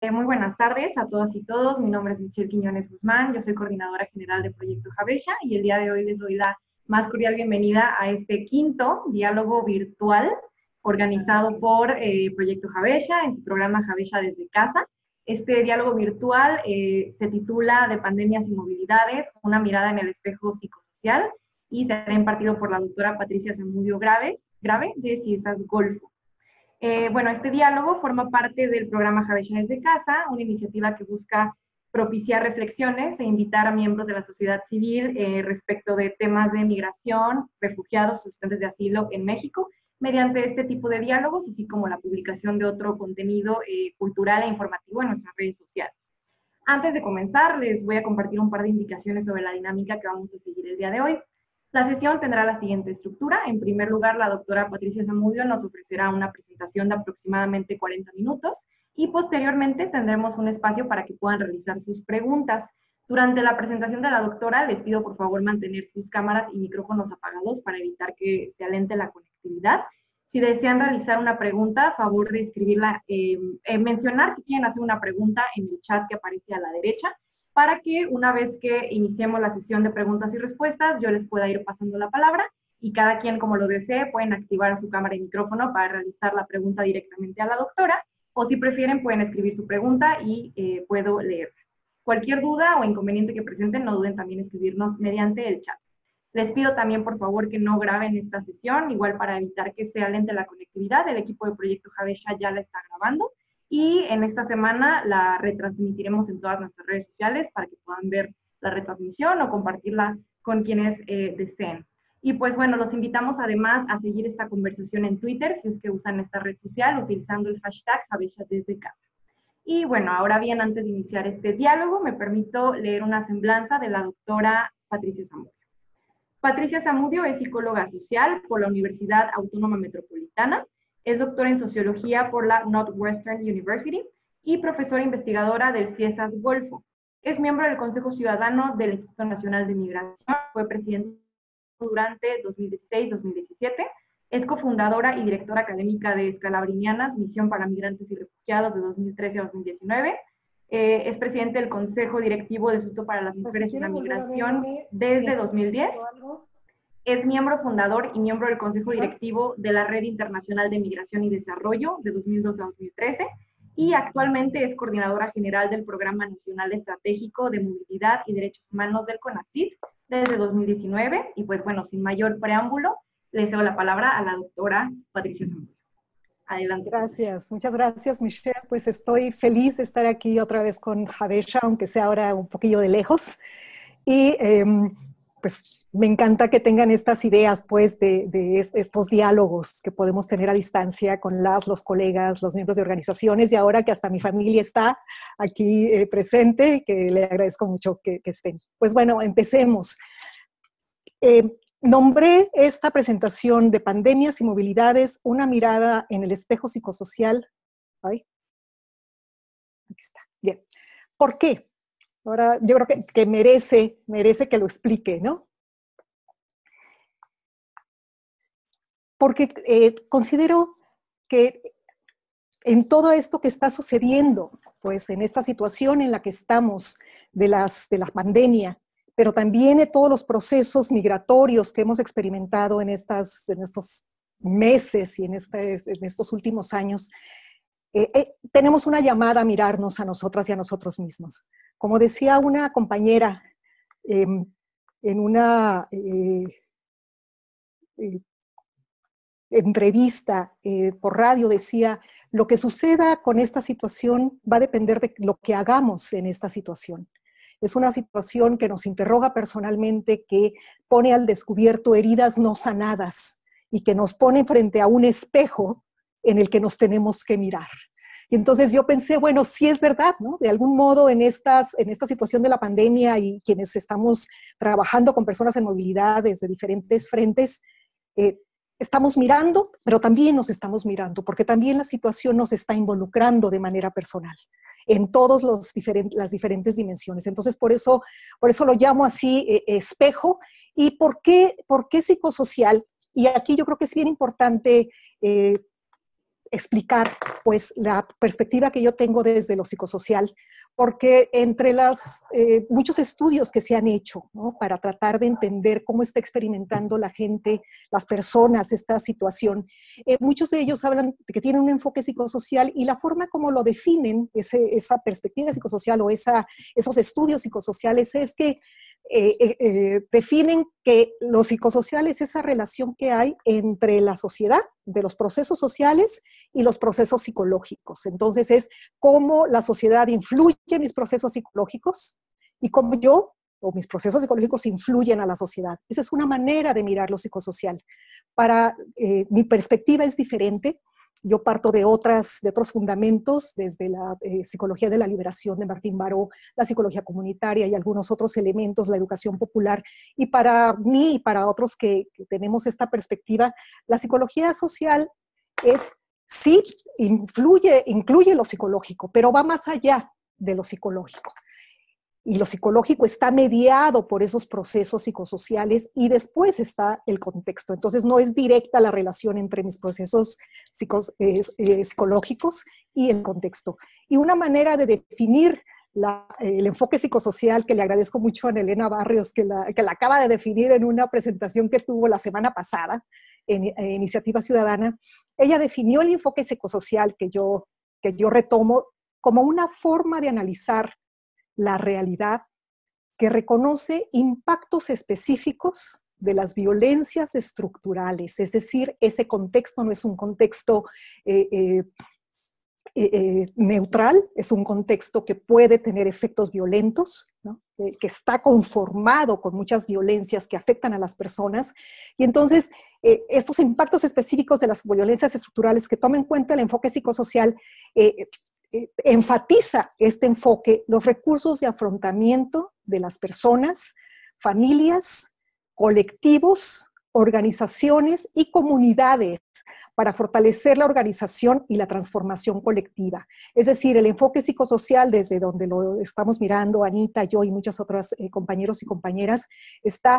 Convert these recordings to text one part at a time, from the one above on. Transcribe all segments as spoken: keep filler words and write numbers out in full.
Muy buenas tardes a todas y todos. Mi nombre es Michelle Quiñones Guzmán. Yo soy coordinadora general de Proyecto Javecha y el día de hoy les doy la más cordial bienvenida a este quinto diálogo virtual organizado por eh, Proyecto Javecha en su programa Javecha desde casa. Este diálogo virtual eh, se titula De pandemias y movilidades, una mirada en el espejo psicosocial y será impartido por la doctora Patricia Zamudio Grave, Grave de Ciesas Golfo. Eh, bueno, este diálogo forma parte del programa Javecha desde casa, una iniciativa que busca propiciar reflexiones e invitar a miembros de la sociedad civil eh, respecto de temas de migración, refugiados, solicitantes de asilo en México, mediante este tipo de diálogos, así como la publicación de otro contenido eh, cultural e informativo en nuestras redes sociales. Antes de comenzar, les voy a compartir un par de indicaciones sobre la dinámica que vamos a seguir el día de hoy. La sesión tendrá la siguiente estructura. En primer lugar, la doctora Patricia Zamudio nos ofrecerá una presentación de aproximadamente cuarenta minutos y posteriormente tendremos un espacio para que puedan realizar sus preguntas. Durante la presentación de la doctora, les pido por favor mantener sus cámaras y micrófonos apagados para evitar que se alente la conectividad. Si desean realizar una pregunta, a favor de escribirla, eh, eh, mencionar que quieren hacer una pregunta en el chat que aparece a la derecha, para que una vez que iniciemos la sesión de preguntas y respuestas, yo les pueda ir pasando la palabra y cada quien, como lo desee, pueden activar su cámara y micrófono para realizar la pregunta directamente a la doctora, o si prefieren, pueden escribir su pregunta y eh, puedo leer. Cualquier duda o inconveniente que presenten, no duden también en escribirnos mediante el chat. Les pido también, por favor, que no graben esta sesión, igual para evitar que sea lenta la conectividad. El equipo de Proyecto Javecha ya la está grabando. Y en esta semana la retransmitiremos en todas nuestras redes sociales para que puedan ver la retransmisión o compartirla con quienes eh, deseen. Y pues bueno, los invitamos además a seguir esta conversación en Twitter, si es que usan esta red social, utilizando el hashtag Javecha desde casa. Y bueno, ahora bien, antes de iniciar este diálogo, me permito leer una semblanza de la doctora Patricia Zamudio. Patricia Zamudio es psicóloga social por la Universidad Autónoma Metropolitana. Es doctora en Sociología por la Northwestern University y profesora investigadora del Ciesas Golfo. Es miembro del Consejo Ciudadano del Instituto Nacional de Migración. Fue presidente durante dos mil dieciséis a dos mil diecisiete. Es cofundadora y directora académica de Escalabrinianas, Misión para Migrantes y Refugiados de dos mil trece a dos mil diecinueve. Eh, es presidente del Consejo Directivo del Instituto para las Mujeres y la Migración desde dos mil diez. Es miembro fundador y miembro del Consejo Directivo de la Red Internacional de Migración y Desarrollo de dos mil doce a dos mil trece y actualmente es coordinadora general del Programa Nacional Estratégico de Movilidad y Derechos Humanos del CONACYT desde dos mil diecinueve. Y pues bueno, sin mayor preámbulo, le cedo la palabra a la doctora Patricia Zamudio. Adelante. Gracias, muchas gracias, Michelle. Pues estoy feliz de estar aquí otra vez con Javecha, aunque sea ahora un poquillo de lejos. Y eh, pues me encanta que tengan estas ideas, pues, de, de estos diálogos que podemos tener a distancia con las, los colegas, los miembros de organizaciones, y ahora que hasta mi familia está aquí eh, presente, que le agradezco mucho que, que estén. Pues bueno, empecemos. Eh, nombré esta presentación de pandemias y movilidades, una mirada en el espejo psicosocial. Ay, aquí está, bien. ¿Por qué? Ahora yo creo que, que merece, merece que lo explique, ¿no? Porque eh, considero que en todo esto que está sucediendo, pues en esta situación en la que estamos de, las, de la pandemia, pero también en todos los procesos migratorios que hemos experimentado en, estas, en estos meses y en, este, en estos últimos años, eh, eh, tenemos una llamada a mirarnos a nosotras y a nosotros mismos. Como decía una compañera eh, en una eh, eh, entrevista eh, por radio, decía, lo que suceda con esta situación va a depender de lo que hagamos en esta situación. Es una situación que nos interroga personalmente, que pone al descubierto heridas no sanadas y que nos pone frente a un espejo en el que nos tenemos que mirar. Y entonces yo pensé, bueno, sí es verdad, ¿no? De algún modo en, estas, en esta situación de la pandemia y quienes estamos trabajando con personas en movilidad desde diferentes frentes, eh, estamos mirando, pero también nos estamos mirando, porque también la situación nos está involucrando de manera personal en todas las diferentes dimensiones. Entonces, por eso, por eso lo llamo así eh, espejo. ¿Y por qué, por qué psicosocial? Y aquí yo creo que es bien importante eh, explicar pues la perspectiva que yo tengo desde lo psicosocial, porque entre las, eh, muchos estudios que se han hecho, ¿no?, para tratar de entender cómo está experimentando la gente, las personas, esta situación, eh, muchos de ellos hablan de que tienen un enfoque psicosocial y la forma como lo definen, ese, esa perspectiva psicosocial o esa, esos estudios psicosociales es que Eh, eh, eh, definen que lo psicosocial es esa relación que hay entre la sociedad, de los procesos sociales y los procesos psicológicos. Entonces es cómo la sociedad influye en mis procesos psicológicos y cómo yo o mis procesos psicológicos influyen a la sociedad. Esa es una manera de mirar lo psicosocial. Para eh, mi perspectiva es diferente. Yo parto de, otras, de otros fundamentos, desde la eh, psicología de la liberación de Martín Baró, la psicología comunitaria y algunos otros elementos, la educación popular. Y para mí y para otros que, que tenemos esta perspectiva, la psicología social es, sí, influye, incluye lo psicológico, pero va más allá de lo psicológico. Y lo psicológico está mediado por esos procesos psicosociales y después está el contexto. Entonces no es directa la relación entre mis procesos psicos, eh, eh, psicológicos y el contexto. Y una manera de definir la, eh, el enfoque psicosocial, que le agradezco mucho a Ana Elena Barrios, que la, que la acaba de definir en una presentación que tuvo la semana pasada en, en Iniciativa Ciudadana, ella definió el enfoque psicosocial que yo, que yo retomo como una forma de analizar la realidad que reconoce impactos específicos de las violencias estructurales, es decir, ese contexto no es un contexto eh, eh, eh, neutral, es un contexto que puede tener efectos violentos, ¿no?, eh, que está conformado con muchas violencias que afectan a las personas, y entonces eh, estos impactos específicos de las violencias estructurales que tomen en cuenta el enfoque psicosocial eh, Eh, enfatiza este enfoque, los recursos de afrontamiento de las personas, familias, colectivos, organizaciones y comunidades para fortalecer la organización y la transformación colectiva. Es decir, el enfoque psicosocial, desde donde lo estamos mirando, Anita, yo y muchos otros eh, compañeros y compañeras, está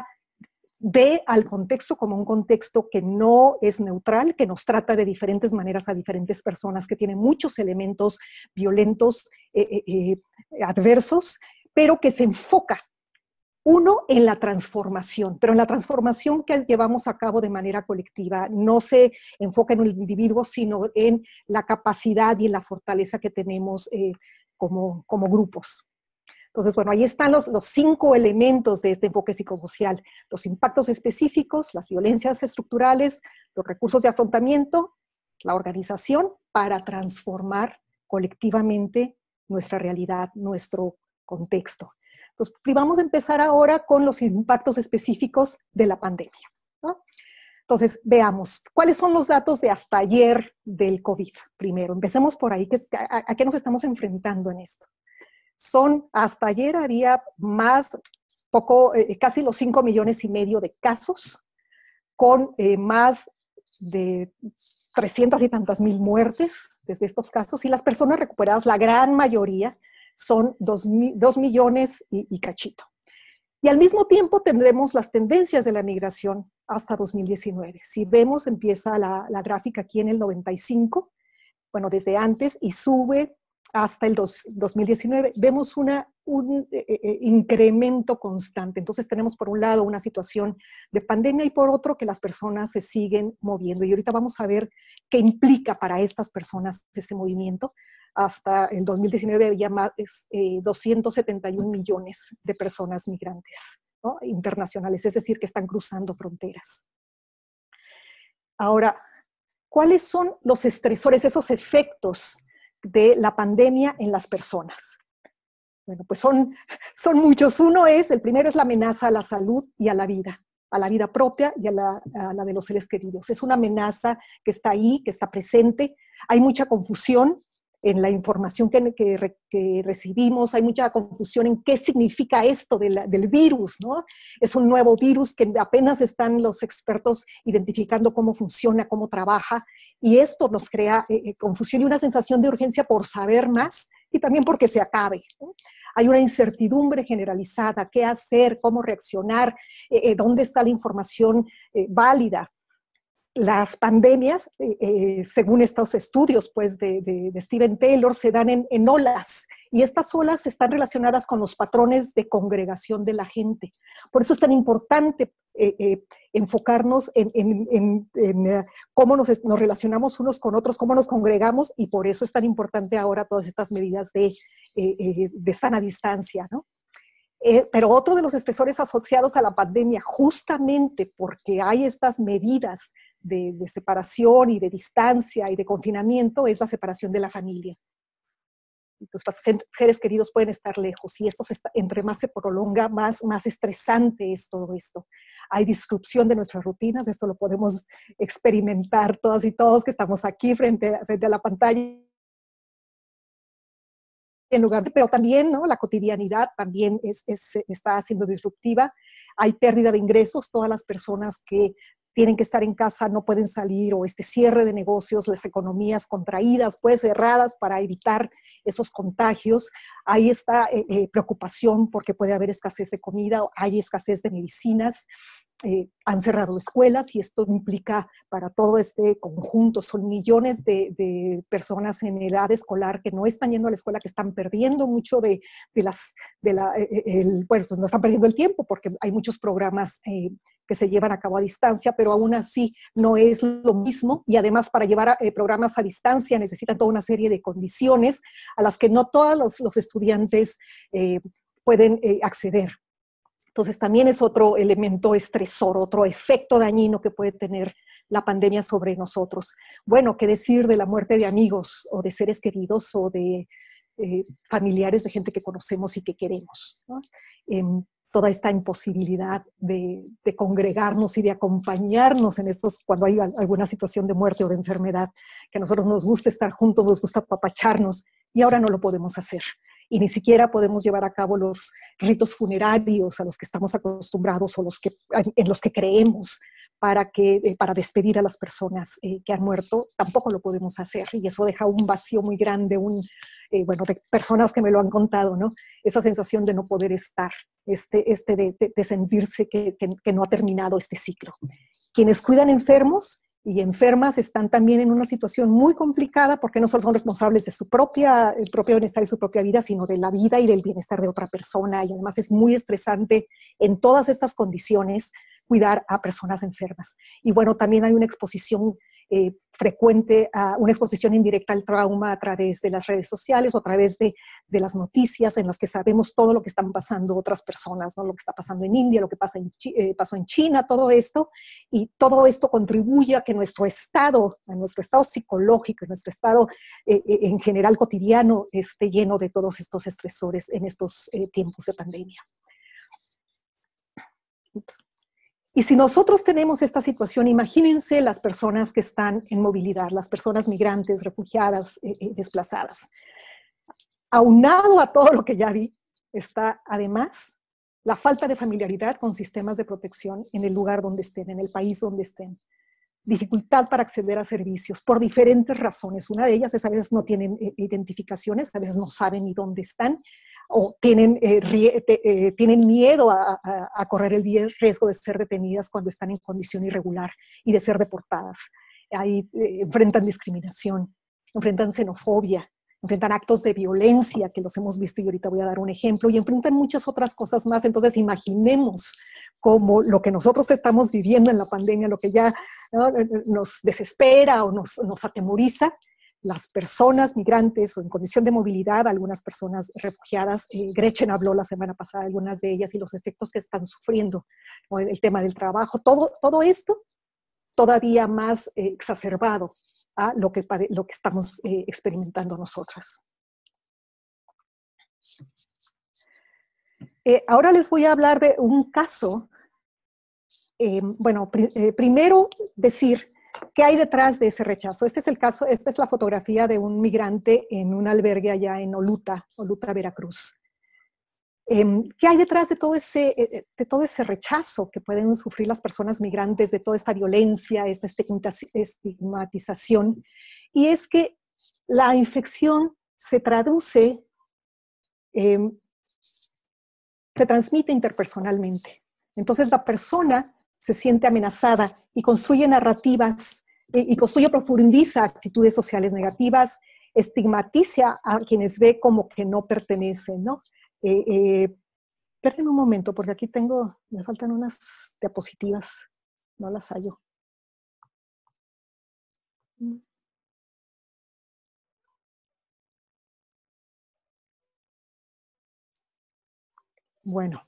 ve al contexto como un contexto que no es neutral, que nos trata de diferentes maneras a diferentes personas, que tiene muchos elementos violentos, eh, eh, eh, adversos, pero que se enfoca, uno, en la transformación, pero en la transformación que llevamos a cabo de manera colectiva. No se enfoca en el individuo, sino en la capacidad y en la fortaleza que tenemos eh, como, como grupos. Entonces, bueno, ahí están los, los cinco elementos de este enfoque psicosocial: los impactos específicos, las violencias estructurales, los recursos de afrontamiento, la organización para transformar colectivamente nuestra realidad, nuestro contexto. Entonces, vamos a empezar ahora con los impactos específicos de la pandemia, ¿no? Entonces, veamos, ¿cuáles son los datos de hasta ayer del COVID? Primero, empecemos por ahí, ¿a, a qué nos estamos enfrentando en esto? Son, hasta ayer había más, poco, eh, casi los cinco millones y medio de casos, con eh, más de trescientas y tantas mil muertes desde estos casos, y las personas recuperadas, la gran mayoría, son dos, dos millones y, y cachito. Y al mismo tiempo tendremos las tendencias de la migración hasta dos mil diecinueve. Si vemos, empieza la, la gráfica aquí en el noventa y cinco, bueno, desde antes, y sube hasta el dos mil diecinueve, vemos una, un eh, eh, incremento constante. Entonces tenemos por un lado una situación de pandemia y por otro que las personas se siguen moviendo. Y ahorita vamos a ver qué implica para estas personas este movimiento. Hasta el dos mil diecinueve había más eh, doscientos setenta y un millones de personas migrantes, ¿no?, internacionales, es decir, que están cruzando fronteras. Ahora, ¿cuáles son los estresores, esos efectos de la pandemia en las personas? Bueno, pues son, son muchos. Uno es, el primero es la amenaza a la salud y a la vida, a la vida propia y a la, a la de los seres queridos. Es una amenaza que está ahí, que está presente. Hay mucha confusión en la información que, que, que recibimos, hay mucha confusión en qué significa esto de la, del virus, ¿no? Es un nuevo virus que apenas están los expertos identificando cómo funciona, cómo trabaja, y esto nos crea eh, confusión y una sensación de urgencia por saber más y también porque se acabe, ¿no? Hay una incertidumbre generalizada, qué hacer, cómo reaccionar, eh, eh, dónde está la información eh, válida. las pandemias, eh, eh, según estos estudios pues, de, de, de Steven Taylor, se dan en, en olas, y estas olas están relacionadas con los patrones de congregación de la gente. Por eso es tan importante eh, eh, enfocarnos en, en, en, en uh, cómo nos, nos relacionamos unos con otros, cómo nos congregamos, y por eso es tan importante ahora todas estas medidas de, eh, eh, de sana distancia, ¿no? Eh, pero otro de los estresores asociados a la pandemia, justamente porque hay estas medidas de, de separación y de distancia y de confinamiento, es la separación de la familia. Nuestros seres queridos pueden estar lejos, y esto se está, entre más se prolonga, más, más estresante es todo esto. Hay disrupción de nuestras rutinas, esto lo podemos experimentar todas y todos que estamos aquí frente, frente a la pantalla. En lugar de, pero también, ¿no?, la cotidianidad también es, es, está siendo disruptiva. Hay pérdida de ingresos, todas las personas que tienen que estar en casa no pueden salir, o este cierre de negocios, las economías contraídas, pues cerradas para evitar esos contagios. Hay esta eh, eh, preocupación porque puede haber escasez de comida, hay escasez de medicinas. Eh, han cerrado escuelas, y esto implica para todo este conjunto, son millones de, de personas en edad escolar que no están yendo a la escuela, que están perdiendo mucho de, de las, de la, el, bueno, pues no están perdiendo el tiempo porque hay muchos programas eh, que se llevan a cabo a distancia, pero aún así no es lo mismo, y además para llevar a, eh, programas a distancia necesitan toda una serie de condiciones a las que no todos los, los estudiantes eh, pueden eh, acceder. Entonces también es otro elemento estresor, otro efecto dañino que puede tener la pandemia sobre nosotros. Bueno, qué decir de la muerte de amigos, o de seres queridos, o de eh, familiares, de gente que conocemos y que queremos, ¿no? Eh, toda esta imposibilidad de, de congregarnos y de acompañarnos en estos, cuando hay alguna situación de muerte o de enfermedad, que a nosotros nos gusta estar juntos, nos gusta apapacharnos, y ahora no lo podemos hacer. Y ni siquiera podemos llevar a cabo los ritos funerarios a los que estamos acostumbrados, o los que, en los que creemos para, que, para despedir a las personas eh, que han muerto. Tampoco lo podemos hacer, y eso deja un vacío muy grande, un, eh, bueno, de personas que me lo han contado, ¿no? Esa sensación de no poder estar, este, este de, de, de sentirse que, que, que no ha terminado este ciclo. Quienes cuidan enfermos y enfermas están también en una situación muy complicada, porque no solo son responsables de su propia, el propio bienestar y su propia vida, sino de la vida y del bienestar de otra persona, y además es muy estresante en todas estas condiciones cuidar a personas enfermas. Y bueno, también hay una exposición eh, frecuente, a una exposición indirecta al trauma a través de las redes sociales, o a través de, de las noticias en las que sabemos todo lo que están pasando otras personas, ¿no? Lo que está pasando en India, lo que pasa en, eh, pasó en China, todo esto, y todo esto contribuye a que nuestro estado, a nuestro estado psicológico, nuestro estado eh, en general cotidiano, esté lleno de todos estos estresores en estos eh, tiempos de pandemia. Ups. Y si nosotros tenemos esta situación, imagínense las personas que están en movilidad, las personas migrantes, refugiadas, eh, eh, desplazadas. Aunado a todo lo que ya vi, está además la falta de familiaridad con sistemas de protección en el lugar donde estén, en el país donde estén. Dificultad para acceder a servicios por diferentes razones. Una de ellas es a veces no tienen eh, identificaciones, a veces no saben ni dónde están, o tienen, eh, rie, eh, tienen miedo a, a, a correr el riesgo de ser detenidas cuando están en condición irregular y de ser deportadas. Ahí eh, enfrentan discriminación, enfrentan xenofobia, enfrentan actos de violencia, que los hemos visto y ahorita voy a dar un ejemplo, y enfrentan muchas otras cosas más. Entonces imaginemos cómo lo que nosotros estamos viviendo en la pandemia, lo que ya, ¿no?, nos desespera o nos, nos atemoriza, las personas migrantes o en condición de movilidad, algunas personas refugiadas, eh, Gretchen habló la semana pasada de algunas de ellas y los efectos que están sufriendo, ¿no?, el tema del trabajo, todo, todo esto todavía más eh, exacerbado a lo que, lo que estamos eh, experimentando nosotras. Eh, ahora les voy a hablar de un caso. Eh, bueno, pr eh, primero decir qué hay detrás de ese rechazo. Este es el caso, esta es la fotografía de un migrante en un albergue allá en Oluta, Oluta, Veracruz. Eh, ¿Qué hay detrás de todo, ese, de todo ese rechazo que pueden sufrir las personas migrantes, de toda esta violencia, esta estigmatización? Y es que la infección se traduce, eh, se transmite interpersonalmente. Entonces la persona se siente amenazada y construye narrativas y, y construye, profundiza actitudes sociales negativas, estigmatiza a quienes ve como que no pertenecen, ¿no? Eh, eh, esperen un momento, porque aquí tengo, me faltan unas diapositivas, no las hallo. Bueno,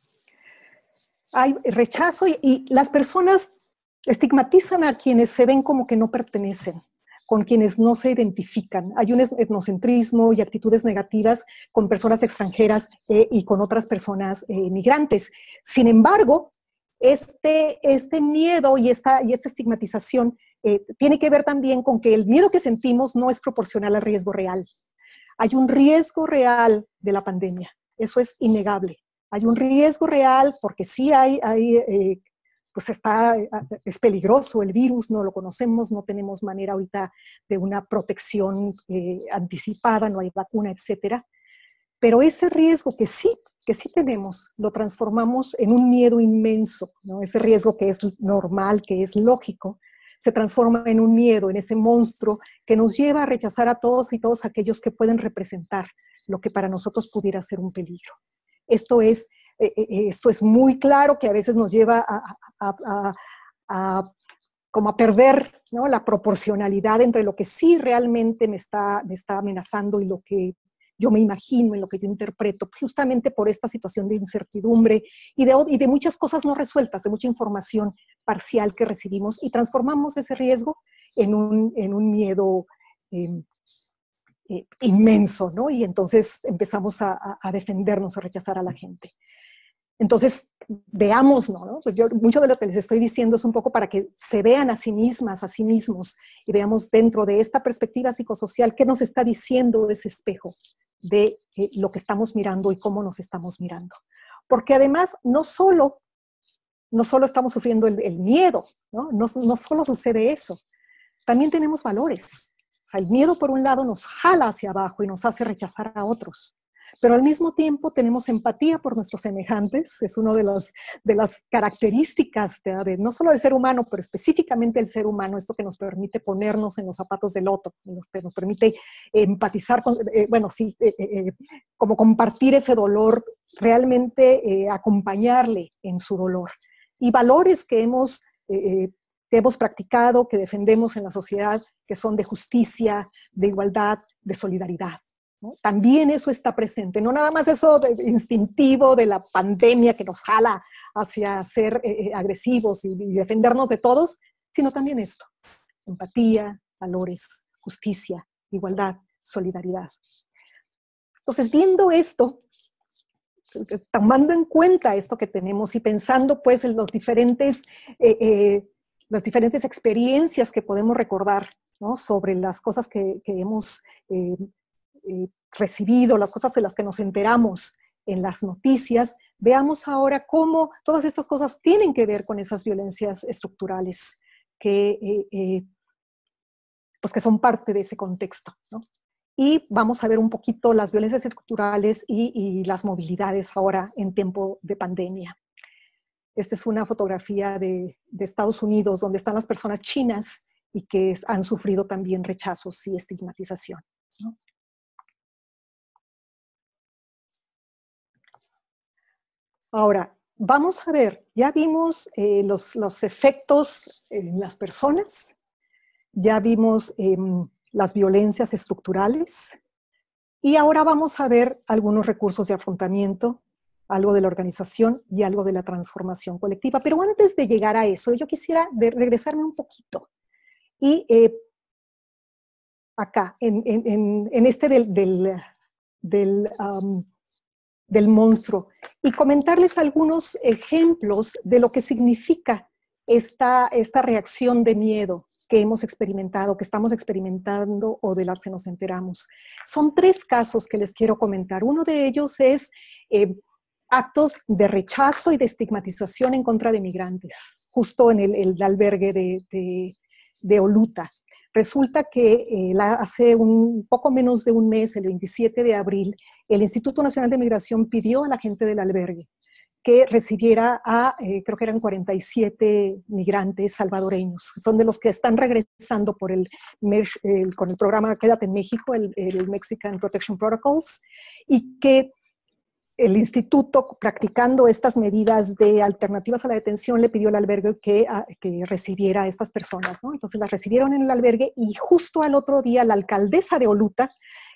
hay rechazo y, y las personas estigmatizan a quienes se ven como que no pertenecen, con quienes no se identifican. Hay un etnocentrismo y actitudes negativas con personas extranjeras eh, y con otras personas eh, migrantes. Sin embargo, este, este miedo y esta, y esta estigmatización eh, tiene que ver también con que el miedo que sentimos no es proporcional al riesgo real. Hay un riesgo real de la pandemia, eso es innegable. Hay un riesgo real porque sí hay, hay eh, pues está, es peligroso el virus, no lo conocemos, no tenemos manera ahorita de una protección eh, anticipada, no hay vacuna, etcétera. Pero ese riesgo que sí, que sí tenemos, lo transformamos en un miedo inmenso, ¿no? Ese riesgo que es normal, que es lógico, se transforma en un miedo, en ese monstruo que nos lleva a rechazar a todos y todos aquellos que pueden representar lo que para nosotros pudiera ser un peligro. Esto es, eh, esto es muy claro que a veces nos lleva a, a, a, a, como a perder, ¿no?, la proporcionalidad entre lo que sí realmente me está, me está amenazando y lo que yo me imagino, en lo que yo interpreto, justamente por esta situación de incertidumbre y de, y de muchas cosas no resueltas, de mucha información parcial que recibimos, y transformamos ese riesgo en un, en un miedo eh, eh, inmenso, ¿no? Y entonces empezamos a, a defendernos, a rechazar a la gente. Entonces, veamos, ¿no? Pues yo, mucho de lo que les estoy diciendo es un poco para que se vean a sí mismas, a sí mismos, y veamos dentro de esta perspectiva psicosocial qué nos está diciendo ese espejo de eh, lo que estamos mirando y cómo nos estamos mirando. Porque además, no solo, no solo estamos sufriendo el, el miedo, ¿no? No, no solo sucede eso, también tenemos valores. O sea, el miedo, por un lado, nos jala hacia abajo y nos hace rechazar a otros. Pero al mismo tiempo tenemos empatía por nuestros semejantes, es una de las, de las características de, de, no solo del ser humano, pero específicamente del ser humano, esto que nos permite ponernos en los zapatos del otro, nos, nos permite empatizar, con, eh, bueno, sí, eh, eh, como compartir ese dolor, realmente eh, acompañarle en su dolor. Y valores que hemos, eh, que hemos practicado, que defendemos en la sociedad, que son de justicia, de igualdad, de solidaridad, ¿no? También eso está presente, no nada más eso de, instintivo de la pandemia que nos jala hacia ser eh, agresivos y, y defendernos de todos, sino también esto, empatía, valores, justicia, igualdad, solidaridad. Entonces, viendo esto, tomando en cuenta esto que tenemos y pensando pues en los diferentes, eh, eh, las diferentes experiencias que podemos recordar, ¿no?, sobre las cosas que, que hemos eh, eh, recibido, las cosas de las que nos enteramos en las noticias, veamos ahora cómo todas estas cosas tienen que ver con esas violencias estructurales que, eh, eh, pues que son parte de ese contexto, ¿no? Y vamos a ver un poquito las violencias estructurales y, y las movilidades ahora en tiempo de pandemia. Esta es una fotografía de, de Estados Unidos, donde están las personas chinas y que han sufrido también rechazos y estigmatización, ¿no? Ahora, vamos a ver, ya vimos eh, los, los efectos en las personas, ya vimos eh, las violencias estructurales, y ahora vamos a ver algunos recursos de afrontamiento, algo de la organización y algo de la transformación colectiva. Pero antes de llegar a eso, yo quisiera de regresarme un poquito. Y eh, acá, en, en, en este del, del, del, um, del monstruo, y comentarles algunos ejemplos de lo que significa esta, esta reacción de miedo que hemos experimentado, que estamos experimentando o de las que nos enteramos. Son tres casos que les quiero comentar. Uno de ellos es eh, actos de rechazo y de estigmatización en contra de migrantes, justo en el, el albergue de, de, de Oluta. Resulta que eh, la, hace un poco menos de un mes, el veintisiete de abril, el Instituto Nacional de Migración pidió a la gente del albergue que recibiera a, eh, creo que eran cuarenta y siete migrantes salvadoreños. Son de los que están regresando por el, el con el programa Quédate en México, el, el Mexican Protection Protocols, y que el instituto, practicando estas medidas de alternativas a la detención, le pidió al albergue que, a, que recibiera a estas personas, ¿no? Entonces las recibieron en el albergue y justo al otro día la alcaldesa de Oluta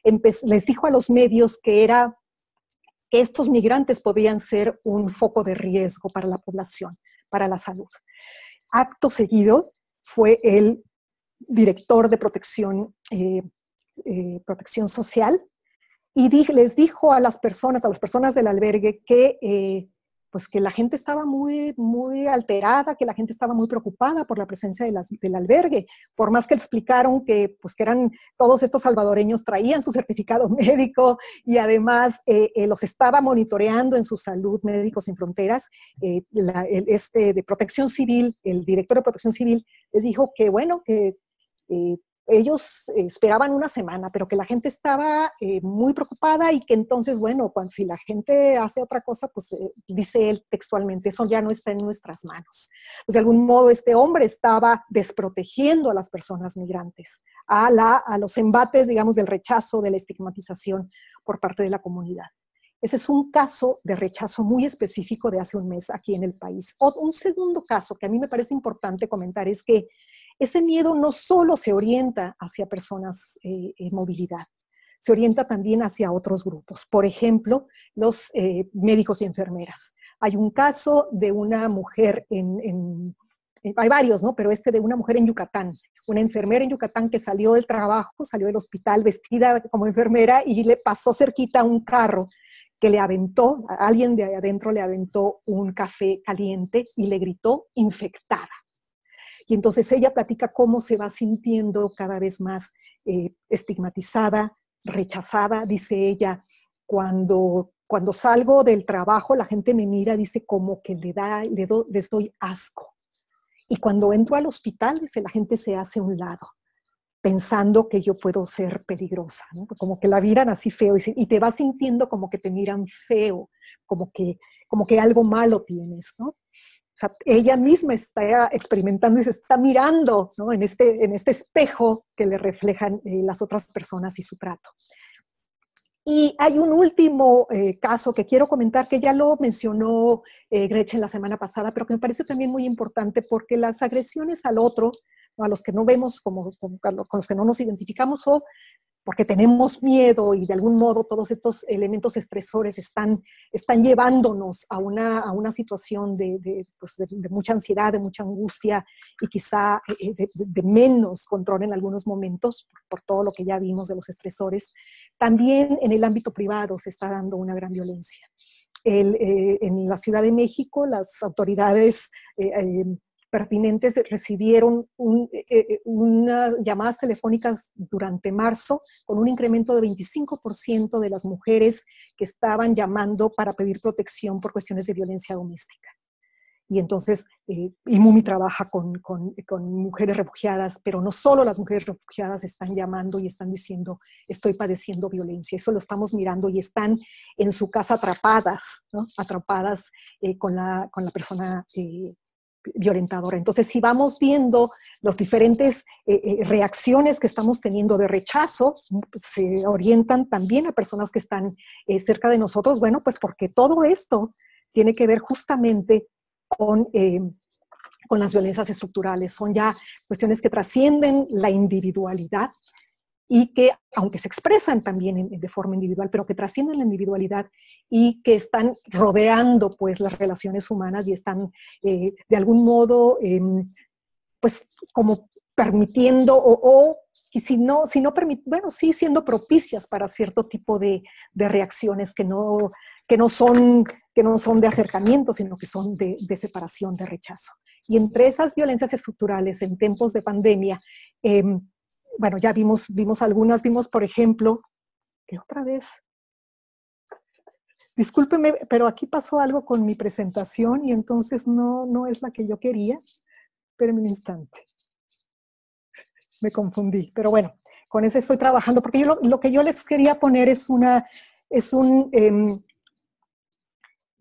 les dijo a los medios que era que estos migrantes podrían ser un foco de riesgo para la población, para la salud. Acto seguido fue el director de protección, eh, eh, protección social y di, les dijo a las personas, a las personas del albergue que, eh, pues que la gente estaba muy, muy alterada, que la gente estaba muy preocupada por la presencia de las, del albergue, por más que explicaron que, pues, que eran todos estos salvadoreños traían su certificado médico y además eh, eh, los estaba monitoreando en su salud Médicos Sin Fronteras. Eh, la, el, este, de Protección Civil, el director de Protección Civil les dijo que, bueno, que eh, ellos esperaban una semana, pero que la gente estaba eh, muy preocupada y que entonces, bueno, cuando, si la gente hace otra cosa, pues eh, dice él textualmente, eso ya no está en nuestras manos. Pues de algún modo este hombre estaba desprotegiendo a las personas migrantes, a, la, a los embates, digamos, del rechazo, de la estigmatización por parte de la comunidad. Ese es un caso de rechazo muy específico de hace un mes aquí en el país. O, un segundo caso que a mí me parece importante comentar es que ese miedo no solo se orienta hacia personas eh, en movilidad, se orienta también hacia otros grupos. Por ejemplo, los eh, médicos y enfermeras. Hay un caso de una mujer en, en, en, hay varios, ¿no? Pero este de una mujer en Yucatán, una enfermera en Yucatán que salió del trabajo, salió del hospital vestida como enfermera y le pasó cerquita a un carro que le aventó, a alguien de adentro le aventó un café caliente y le gritó infectada. Y entonces ella platica cómo se va sintiendo cada vez más eh, estigmatizada, rechazada. Dice ella, cuando, cuando salgo del trabajo la gente me mira, dice como que le da, le do, les doy asco. Y cuando entro al hospital, dice, la gente se hace a un lado, pensando que yo puedo ser peligrosa, ¿no? Como que la miran así feo y te vas sintiendo como que te miran feo, como que, como que algo malo tienes, ¿no? O sea, ella misma está experimentando y se está mirando, ¿no? en, este, en este espejo que le reflejan eh, las otras personas y su trato. Y hay un último eh, caso que quiero comentar, que ya lo mencionó eh, Gretchen la semana pasada, pero que me parece también muy importante porque las agresiones al otro, ¿no? A los que no vemos, como, como, con los que no nos identificamos, o porque tenemos miedo y de algún modo todos estos elementos estresores están, están llevándonos a una, a una situación de, de, pues de, de mucha ansiedad, de mucha angustia y quizá de, de menos control en algunos momentos por, por todo lo que ya vimos de los estresores. También en el ámbito privado se está dando una gran violencia. El, eh, en la Ciudad de México las autoridades eh, eh, pertinentes recibieron un, eh, unas llamadas telefónicas durante marzo con un incremento de veinticinco por ciento de las mujeres que estaban llamando para pedir protección por cuestiones de violencia doméstica. Y entonces, eh, IMUMI trabaja con, con, con mujeres refugiadas, pero no solo las mujeres refugiadas están llamando y están diciendo, estoy padeciendo violencia. Eso lo estamos mirando y están en su casa atrapadas, ¿no? Atrapadas eh, con, la, con la persona eh, violentadora. Entonces, si vamos viendo las diferentes eh, eh, reacciones que estamos teniendo de rechazo, se orientan también a personas que están eh, cerca de nosotros, bueno, pues porque todo esto tiene que ver justamente con, eh, con las violencias estructurales. Son ya cuestiones que trascienden la individualidad y que, aunque se expresan también en, de forma individual, pero que trascienden la individualidad y que están rodeando pues las relaciones humanas y están eh, de algún modo eh, pues como permitiendo o, o y si no, si no permit, bueno, sí siendo propicias para cierto tipo de, de reacciones que no, que, no son, que no son de acercamiento, sino que son de, de separación, de rechazo. Y entre esas violencias estructurales en tiempos de pandemia, eh, bueno, ya vimos, vimos algunas, vimos por ejemplo, que otra vez, discúlpeme, pero aquí pasó algo con mi presentación y entonces no, no es la que yo quería. Espérenme un instante. Me confundí, pero bueno, con eso estoy trabajando, porque yo lo, lo que yo les quería poner es una, es un, eh,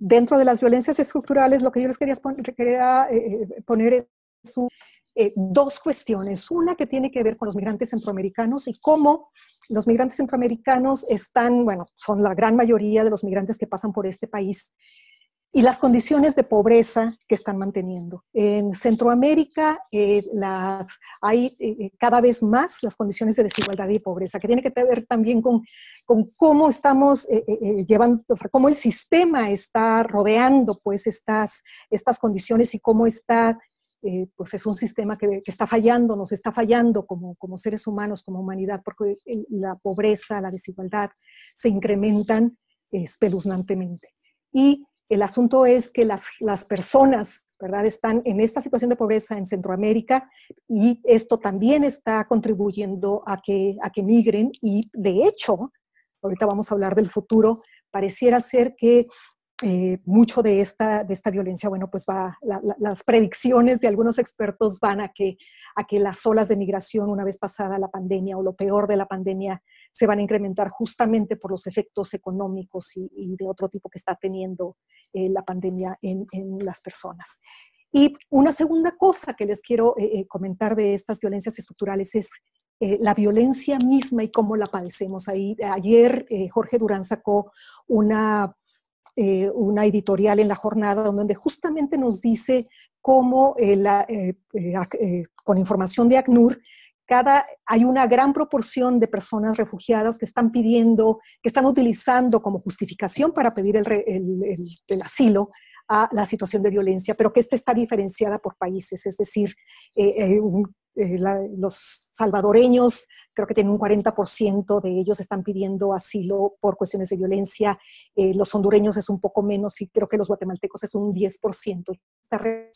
dentro de las violencias estructurales, lo que yo les quería, quería eh, poner es un, eh, dos cuestiones. Una que tiene que ver con los migrantes centroamericanos y cómo los migrantes centroamericanos están, bueno, son la gran mayoría de los migrantes que pasan por este país, y las condiciones de pobreza que están manteniendo. En Centroamérica eh, las, hay eh, cada vez más las condiciones de desigualdad y pobreza, que tiene que ver también con, con cómo estamos eh, eh, llevando, o sea, cómo el sistema está rodeando pues estas, estas condiciones y cómo está, eh, pues es un sistema que, que está fallando, nos está fallando como, como seres humanos, como humanidad, porque la pobreza, la desigualdad se incrementan espeluznantemente. Y el asunto es que las, las personas, ¿verdad?, están en esta situación de pobreza en Centroamérica y esto también está contribuyendo a que, a que migren y de hecho, ahorita vamos a hablar del futuro, pareciera ser que eh, mucho de esta, de esta violencia, bueno, pues va, la, la, las predicciones de algunos expertos van a que, a que las olas de migración una vez pasada la pandemia o lo peor de la pandemia se van a incrementar justamente por los efectos económicos y, y de otro tipo que está teniendo eh, la pandemia en, en las personas. Y una segunda cosa que les quiero eh, comentar de estas violencias estructurales es eh, la violencia misma y cómo la padecemos. Ahí, ayer eh, Jorge Durán sacó una, eh, una editorial en La Jornada donde justamente nos dice cómo eh, la, eh, eh, con información de ACNUR, Cada, hay una gran proporción de personas refugiadas que están pidiendo, que están utilizando como justificación para pedir el, el, el, el asilo a la situación de violencia, pero que esta está diferenciada por países, es decir, eh, eh, un, eh, la, los salvadoreños creo que tienen un cuarenta por ciento de ellos están pidiendo asilo por cuestiones de violencia, eh, los hondureños es un poco menos y creo que los guatemaltecos es un diez por ciento. Esta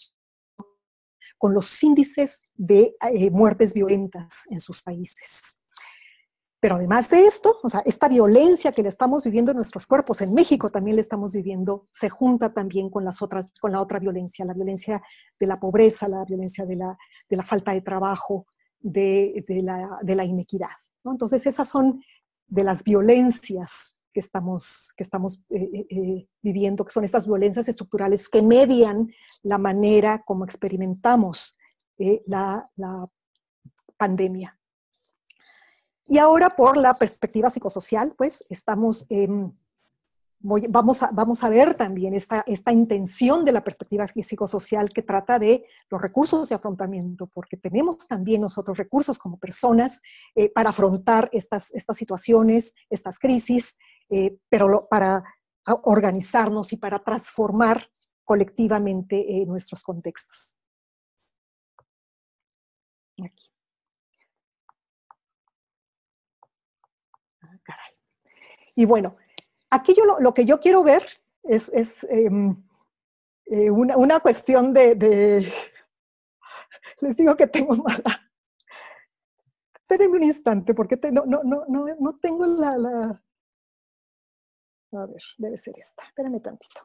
con los índices de eh, muertes violentas en sus países. Pero además de esto, o sea, esta violencia que le estamos viviendo en nuestros cuerpos, en México también le estamos viviendo, se junta también con, las otras, con la otra violencia, la violencia de la pobreza, la violencia de la, de la falta de trabajo, de, de, la, de la inequidad, ¿no? Entonces esas son de las violencias que estamos, que estamos eh, eh, viviendo, que son estas violencias estructurales que median la manera como experimentamos eh, la, la pandemia. Y ahora por la perspectiva psicosocial, pues estamos, eh, voy, vamos, a, vamos a ver también esta, esta intención de la perspectiva psicosocial que trata de los recursos de afrontamiento, porque tenemos también nosotros recursos como personas eh, para afrontar estas, estas situaciones, estas crisis, eh, pero lo, para organizarnos y para transformar colectivamente eh, nuestros contextos. Aquí. Ah, caray. Y bueno, aquí yo lo, lo que yo quiero ver es, es eh, eh, una, una cuestión de, de... Les digo que tengo mala... Espérenme un instante, porque te, no, no, no, no, no tengo la, la... A ver, debe ser esta. Espérenme tantito.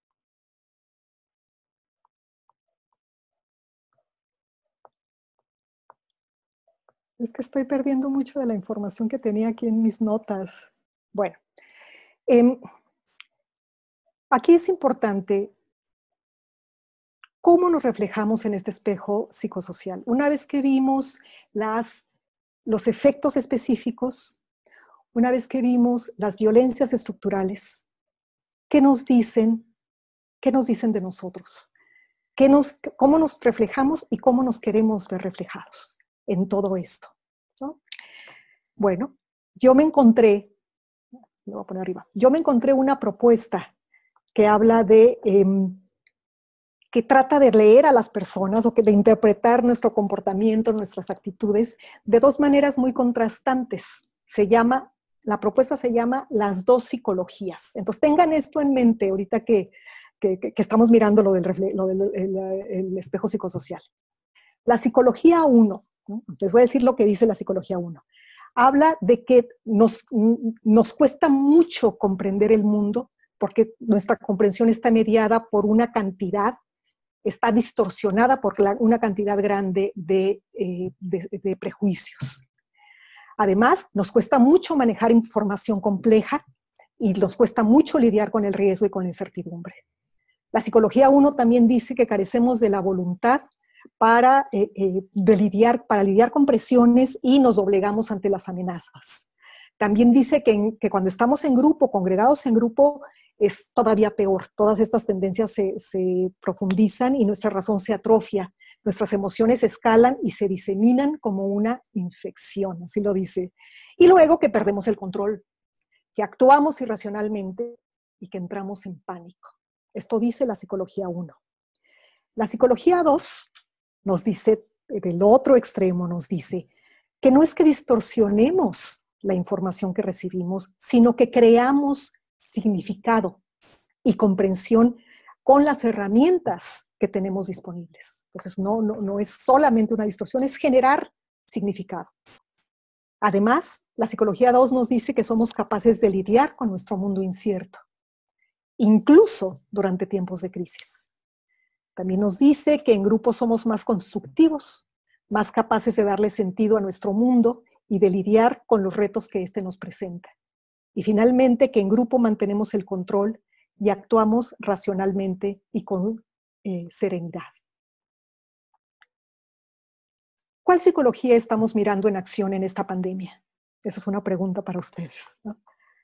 Es que estoy perdiendo mucho de la información que tenía aquí en mis notas. Bueno, eh, aquí es importante cómo nos reflejamos en este espejo psicosocial. Una vez que vimos las, los efectos específicos, una vez que vimos las violencias estructurales, ¿qué nos dicen? ¿Qué nos dicen de nosotros? ¿Qué nos, ¿Cómo nos reflejamos y cómo nos queremos ver reflejados en todo esto? ¿No? Bueno, yo me encontré, lo voy a poner arriba, yo me encontré una propuesta que habla de, eh, que trata de leer a las personas o que de interpretar nuestro comportamiento, nuestras actitudes, de dos maneras muy contrastantes. Se llama, la propuesta se llama Las dos psicologías. Entonces tengan esto en mente ahorita que, que, que estamos mirando lo del, refle lo del el, el espejo psicosocial. La psicología uno, ¿no? Les voy a decir lo que dice la psicología uno. Habla de que nos, nos cuesta mucho comprender el mundo porque nuestra comprensión está mediada por una cantidad, está distorsionada por la, una cantidad grande de, eh, de, de prejuicios. Además, nos cuesta mucho manejar información compleja y nos cuesta mucho lidiar con el riesgo y con la incertidumbre. La psicología uno también dice que carecemos de la voluntad para, eh, eh, de lidiar, para lidiar con presiones y nos doblegamos ante las amenazas. También dice que, en, que cuando estamos en grupo, congregados en grupo, es todavía peor. Todas estas tendencias se, se profundizan y nuestra razón se atrofia. Nuestras emociones escalan y se diseminan como una infección, así lo dice. Y luego que perdemos el control, que actuamos irracionalmente y que entramos en pánico. Esto dice la psicología uno. La psicología dos nos dice, del otro extremo nos dice, que no es que distorsionemos la información que recibimos, sino que creamos significado y comprensión con las herramientas que tenemos disponibles. Entonces, no, no, no es solamente una distorsión, es generar significado. Además, la psicología dos nos dice que somos capaces de lidiar con nuestro mundo incierto, incluso durante tiempos de crisis. También nos dice que en grupo somos más constructivos, más capaces de darle sentido a nuestro mundo y de lidiar con los retos que éste nos presenta. Y finalmente, que en grupo mantenemos el control y actuamos racionalmente y con eh, serenidad. ¿Cuál psicología estamos mirando en acción en esta pandemia? Esa es una pregunta para ustedes, ¿no?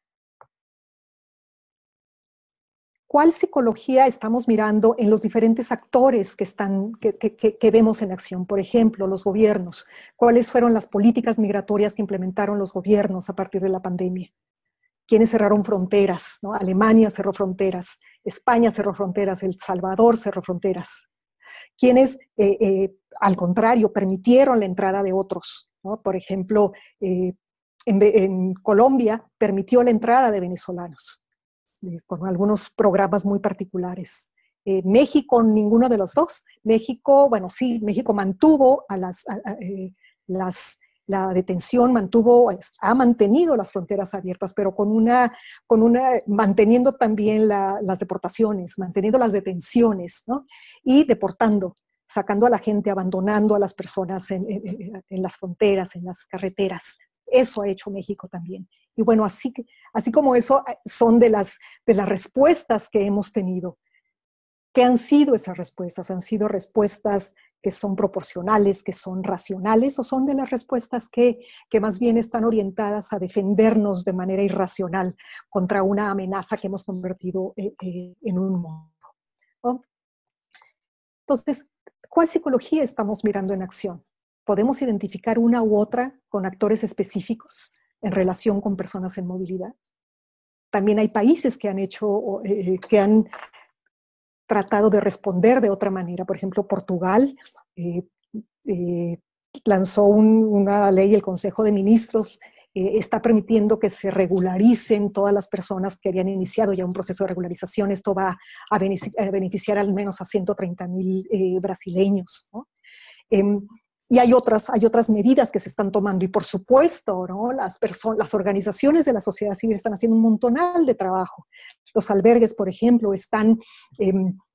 ¿Cuál psicología estamos mirando en los diferentes actores que, están, que, que, que vemos en acción? Por ejemplo, los gobiernos. ¿Cuáles fueron las políticas migratorias que implementaron los gobiernos a partir de la pandemia? ¿Quiénes cerraron fronteras? ¿No? Alemania cerró fronteras, España cerró fronteras, El Salvador cerró fronteras. ¿Quiénes, eh, eh, al contrario, permitieron la entrada de otros? ¿No? Por ejemplo, eh, en, en Colombia permitió la entrada de venezolanos, con algunos programas muy particulares. Eh, México, ninguno de los dos. México, bueno, sí, México mantuvo a las, a, a, eh, las, la detención, mantuvo, ha mantenido las fronteras abiertas, pero con una, con una manteniendo también la, las deportaciones, manteniendo las detenciones, ¿no? Y deportando, sacando a la gente, abandonando a las personas en, en, en las fronteras, en las carreteras. Eso ha hecho México también. Y bueno, así, así como eso son de las, de las respuestas que hemos tenido. ¿Qué han sido esas respuestas? ¿Han sido respuestas que son proporcionales, que son racionales, o son de las respuestas que, que más bien están orientadas a defendernos de manera irracional contra una amenaza que hemos convertido eh, eh, en un mundo? ¿No? Entonces, ¿cuál psicología estamos mirando en acción? ¿Podemos identificar una u otra con actores específicos en relación con personas en movilidad? También hay países que han hecho, eh, que han tratado de responder de otra manera. Por ejemplo, Portugal eh, eh, lanzó un, una ley, el Consejo de Ministros eh, está permitiendo que se regularicen todas las personas que habían iniciado ya un proceso de regularización. Esto va a beneficiar, a beneficiar al menos a ciento treinta mil eh, brasileños, ¿no? Eh, Y hay otras, hay otras medidas que se están tomando. Y por supuesto, ¿no? las, las organizaciones de la sociedad civil están haciendo un montonal de trabajo. Los albergues, por ejemplo, están eh,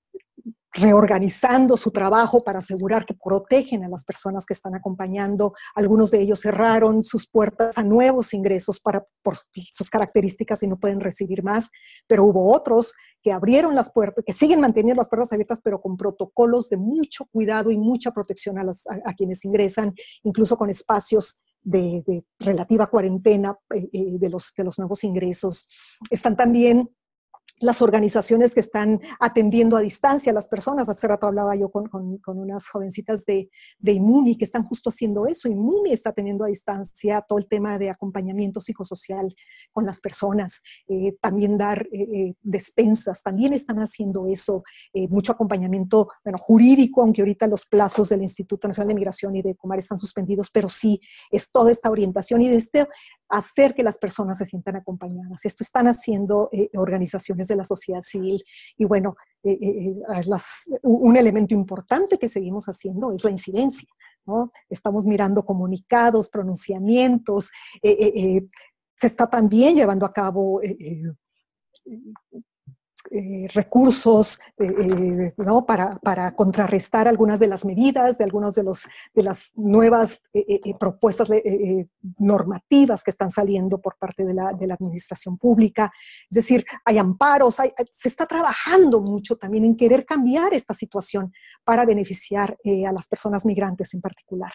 reorganizando su trabajo para asegurar que protegen a las personas que están acompañando. Algunos de ellos cerraron sus puertas a nuevos ingresos para, por sus características y no pueden recibir más. Pero hubo otros que abrieron las puertas, que siguen manteniendo las puertas abiertas, pero con protocolos de mucho cuidado y mucha protección a, las, a, a quienes ingresan, incluso con espacios de, de relativa cuarentena eh, eh, de, los, de los nuevos ingresos. Están también las organizaciones que están atendiendo a distancia a las personas. Hace rato hablaba yo con, con, con unas jovencitas de, de IMUMI que están justo haciendo eso. IMUMI está teniendo a distancia todo el tema de acompañamiento psicosocial con las personas, eh, también dar eh, despensas, también están haciendo eso, eh, mucho acompañamiento, bueno, jurídico, aunque ahorita los plazos del Instituto Nacional de Migración y de Comar están suspendidos, pero sí, es toda esta orientación y de este hacer que las personas se sientan acompañadas. Esto están haciendo eh, organizaciones de la sociedad civil. Y bueno, eh, eh, las, un elemento importante que seguimos haciendo es la incidencia, ¿no? Estamos mirando comunicados, pronunciamientos, eh, eh, eh, se está también llevando a cabo eh, eh, eh, recursos eh, eh, ¿no? para, para contrarrestar algunas de las medidas, de algunas de, los, de las nuevas eh, eh, propuestas eh, eh, normativas que están saliendo por parte de la, de la administración pública. Es decir, hay amparos, hay, se está trabajando mucho también en querer cambiar esta situación para beneficiar eh, a las personas migrantes en particular.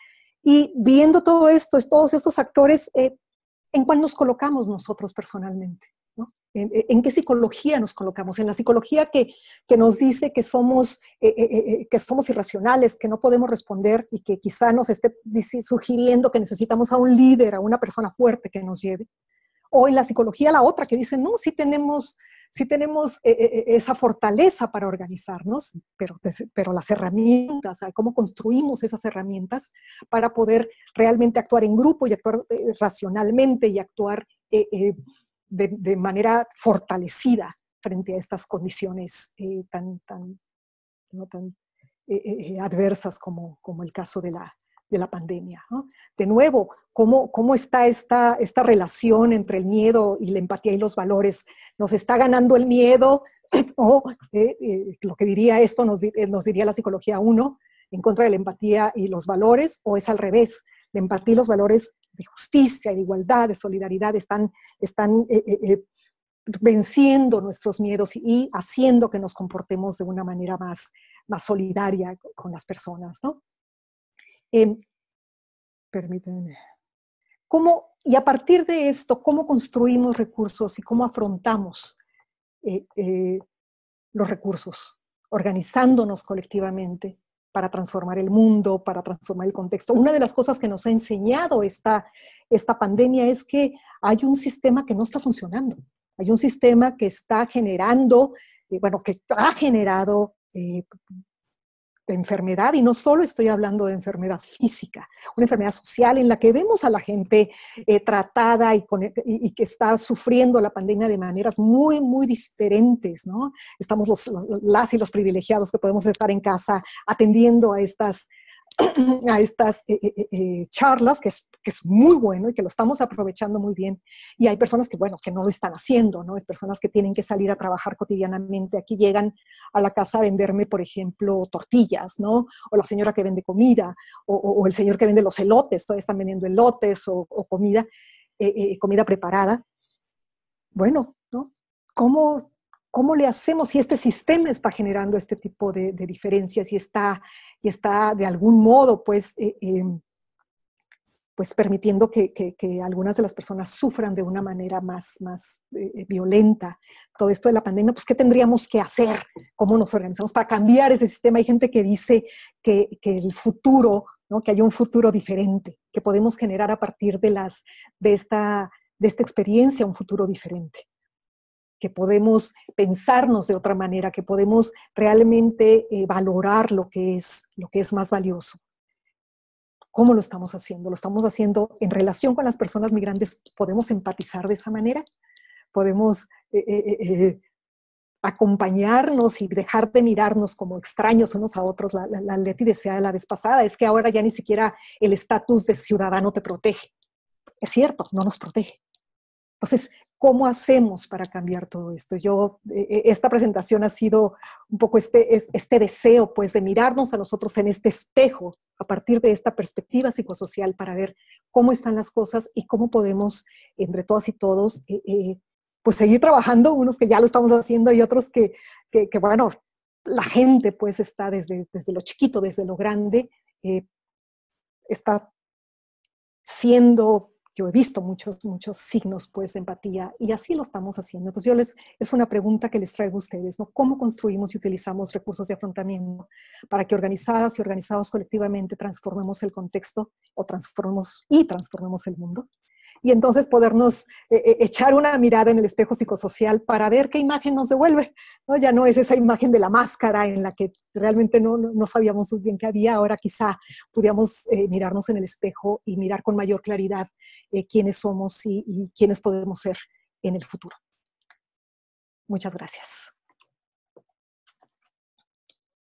Y viendo todo esto, todos estos actores, eh, ¿en cuál nos colocamos nosotros personalmente? ¿No? ¿En, ¿En qué psicología nos colocamos? En la psicología que, que nos dice que somos, eh, eh, eh, que somos irracionales, que no podemos responder y que quizá nos esté sugiriendo que necesitamos a un líder, a una persona fuerte que nos lleve. O en la psicología la otra que dice, no, sí tenemos, sí tenemos eh, eh, esa fortaleza para organizarnos, pero, pero las herramientas, cómo construimos esas herramientas para poder realmente actuar en grupo y actuar eh, racionalmente y actuar eh, eh, de, de manera fortalecida frente a estas condiciones eh, tan, tan, no, tan eh, eh, adversas como, como el caso de la, de la pandemia, ¿no? De nuevo, ¿cómo, cómo está esta, esta relación entre el miedo y la empatía y los valores? ¿Nos está ganando el miedo? O eh, eh, lo que diría esto, nos, nos diría la psicología uno, en contra de la empatía y los valores, o es al revés, la empatía y los valores de justicia, de igualdad, de solidaridad están, están eh, eh, venciendo nuestros miedos y haciendo que nos comportemos de una manera más, más solidaria con las personas, ¿no? Eh, permítanme. ¿Cómo, y a partir de esto, cómo construimos recursos y cómo afrontamos eh, eh, los recursos, organizándonos colectivamente para transformar el mundo, para transformar el contexto? Una de las cosas que nos ha enseñado esta, esta pandemia es que hay un sistema que no está funcionando. Hay un sistema que está generando, eh, bueno, que ha generado eh, de enfermedad, y no solo estoy hablando de enfermedad física, una enfermedad social en la que vemos a la gente eh, tratada y, con, y, y que está sufriendo la pandemia de maneras muy, muy diferentes, ¿no? Estamos los, los, las y los privilegiados que podemos estar en casa atendiendo a estas, a estas eh, eh, eh, charlas, que es, que es muy bueno y que lo estamos aprovechando muy bien. Y hay personas que, bueno, que no lo están haciendo, ¿no? Es personas que tienen que salir a trabajar cotidianamente. Aquí llegan a la casa a venderme, por ejemplo, tortillas, ¿no? O la señora que vende comida, o, o, o el señor que vende los elotes, todavía están vendiendo elotes o, o comida, eh, eh, comida preparada. Bueno, ¿no? ¿Cómo, ¿Cómo le hacemos si este sistema está generando este tipo de, de diferencias y está, y está de algún modo, pues, eh, eh, pues permitiendo que, que, que algunas de las personas sufran de una manera más, más eh, violenta todo esto de la pandemia? Pues, ¿qué tendríamos que hacer? ¿Cómo nos organizamos para cambiar ese sistema? Hay gente que dice que, que el futuro, ¿no? Que hay un futuro diferente, que podemos generar a partir de, las, de, esta, de esta experiencia un futuro diferente, que podemos pensarnos de otra manera, que podemos realmente eh, valorar lo que es, lo que es más valioso. ¿Cómo lo estamos haciendo? ¿Lo estamos haciendo en relación con las personas migrantes? ¿Podemos empatizar de esa manera? ¿Podemos eh, eh, eh, acompañarnos y dejar de mirarnos como extraños unos a otros? La, la, la Leti decía la vez pasada, es que ahora ya ni siquiera el estatus de ciudadano te protege. Es cierto, no nos protege. Entonces, ¿cómo hacemos para cambiar todo esto? Yo, eh, esta presentación ha sido un poco este, este deseo, pues, de mirarnos a nosotros en este espejo a partir de esta perspectiva psicosocial para ver cómo están las cosas y cómo podemos, entre todas y todos, eh, eh, pues, seguir trabajando, unos que ya lo estamos haciendo y otros que, que, que bueno, la gente, pues, está desde, desde lo chiquito, desde lo grande, eh, está siendo... Yo he visto muchos, muchos signos, pues, de empatía, y así lo estamos haciendo. Entonces, yo les, es una pregunta que les traigo a ustedes, ¿no? ¿Cómo construimos y utilizamos recursos de afrontamiento para que organizadas y organizados colectivamente transformemos el contexto o transformemos y transformemos el mundo? Y entonces podernos eh, echar una mirada en el espejo psicosocial para ver qué imagen nos devuelve, ¿no? Ya no es esa imagen de la máscara en la que realmente no, no, no sabíamos muy bien qué había. Ahora quizá pudiéramos eh, mirarnos en el espejo y mirar con mayor claridad eh, quiénes somos y, y quiénes podemos ser en el futuro. Muchas gracias.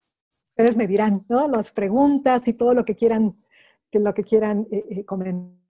Ustedes me dirán, ¿no? Las preguntas y todo lo que quieran, lo que quieran eh, eh, comentar.